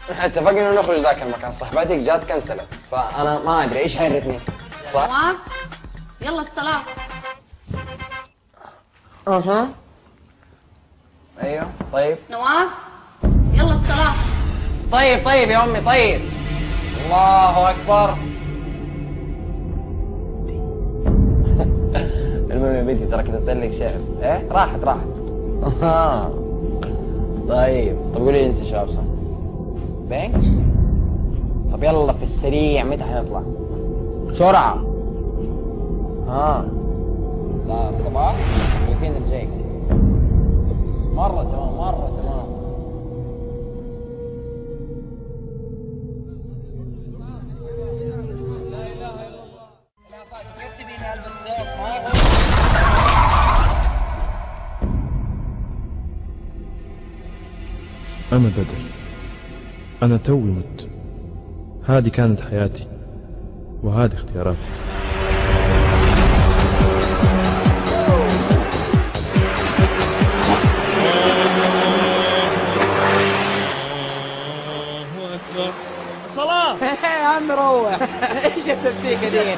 اتفقنا نخرج ذاك المكان، صاحبتك جات كنسلت، فانا ما ادري ايش هاي الاثنين. صح؟ نواف يلا الصلاة. اها ايوه طيب. نواف يلا الصلاة. طيب يا امي طيب. الله اكبر. المهم يا بنتي ترى كتبت لك شعر. ايه راحت. طيب قولي لي انت شو لابسه؟ بينك؟ طب يلا في السريع متى حنطلع؟ بسرعة. الصباح الويكند الجاي. مرة تمام. لا اله الا الله. لا طيب كيف تبيني البس ذوق؟ أنا بدر، أنا توي مت. هذه كانت حياتي وهذه اختياراتي. صلاة. يا عم روح. ايش التمسيكة دي؟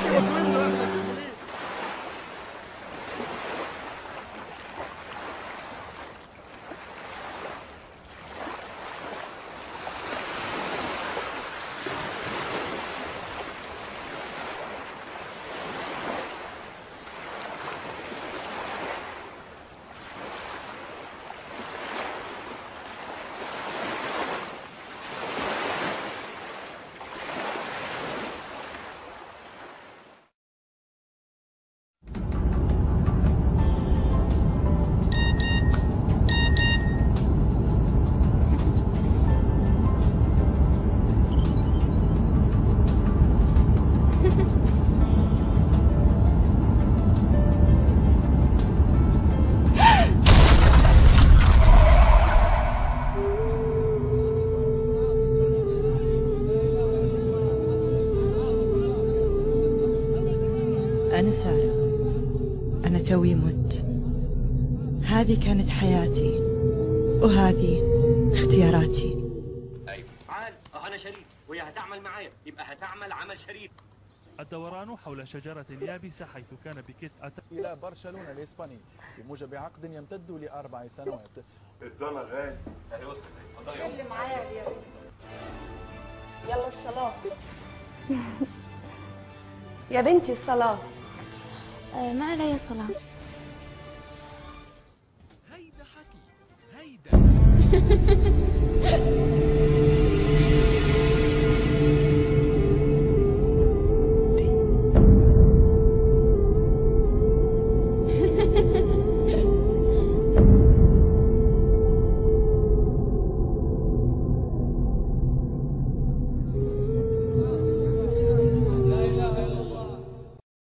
أنا سارة، أنا توي مت. هذه كانت حياتي وهذه اختياراتي. ايوه تعال انا شريف وهي هتعمل معايا، يبقى هتعمل عمل شريف. الدوران حول شجرة يابسة حيث كان بيكيت إلى برشلونة الإسباني بموجب عقد يمتد ل4 سنوات. الضنا غالي. اهي وصلت. اللي معايا يا بنتي. يلا الصلاة. يا بنتي الصلاة. ما علي صلاة.